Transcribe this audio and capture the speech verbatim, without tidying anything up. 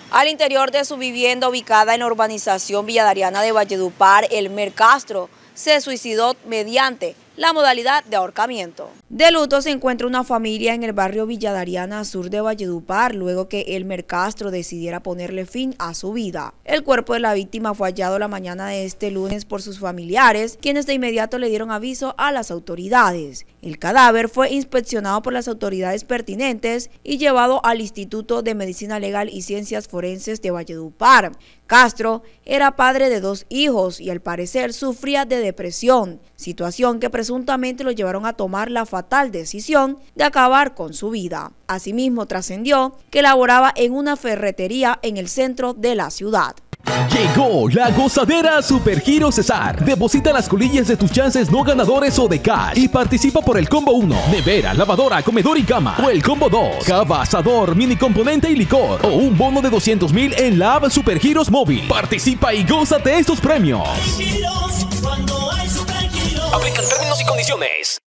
Al interior de su vivienda ubicada en la urbanización villadariana de Valledupar, Elmer Castro se suicidó mediante la modalidad de ahorcamiento. De luto se encuentra una familia en el barrio Villadariana Sur de Valledupar luego que Elmer Castro decidiera ponerle fin a su vida. El cuerpo de la víctima fue hallado la mañana de este lunes por sus familiares, quienes de inmediato le dieron aviso a las autoridades. El cadáver fue inspeccionado por las autoridades pertinentes y llevado al Instituto de Medicina Legal y Ciencias Forenses de Valledupar. Castro era padre de dos hijos y al parecer sufría de depresión, situación que presuntamente lo llevaron a tomar la fatal decisión de acabar con su vida. Asimismo, trascendió que laboraba en una ferretería en el centro de la ciudad. Llegó la gozadera Supergiros Cesar. Deposita las colillas de tus chances no ganadores o de cash y participa por el combo uno, nevera, lavadora, comedor y cama, o el combo dos, cava, asador, mini componente y licor, o un bono de doscientos mil en la app Supergiros móvil. Participa y gózate estos premios. Aplican términos y condiciones.